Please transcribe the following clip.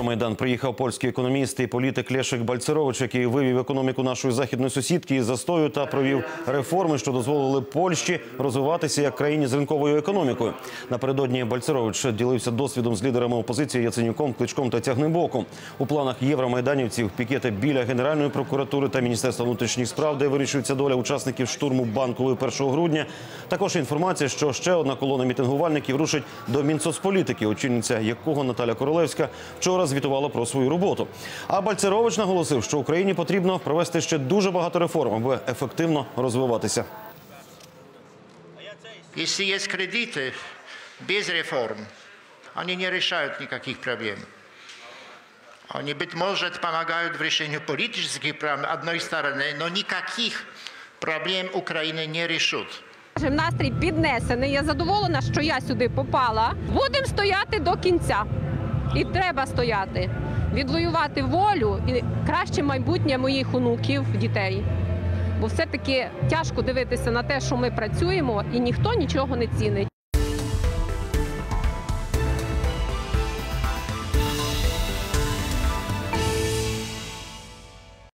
Євромайдан приїхав польський економіст і політик Лешек Бальцерович, який вивів економіку нашої західної сусідки із застою та провів реформи, що дозволили Польщі розвиватися як країні з ринковою економікою. Напередодні Бальцерович ділився досвідом з лідерами опозиції Яценюком, Кличком та Тягнебоком. У планах євромайданівців пікети біля Генеральної прокуратури та Міністерства внутрішніх справ, де вирішується доля учасників штурму Банкової 1 грудня. Також інформація, що ще одна колона мітингувальників рушить до Мінсоцполітики, очільниця якого Наталя Королевська вчора звітувала про свою роботу. А Бальцерович наголосив, що Україні потрібно провести ще дуже багато реформ, аби ефективно розвиватися. Если есть кредиты без реформ, они не решают никаких проблем. Они, быть может, помогают в решении политических проблем одной стороны, но никаких проблем Украины не решат. Настрій піднесений. Я задоволена, що я сюди попала. Будемо стояти до кінця. І треба стояти. Відвоювати волю і краще майбутнє моїх онуків, дітей. Бо все-таки тяжко дивитися на те, що ми працюємо, і ніхто нічого не цінить.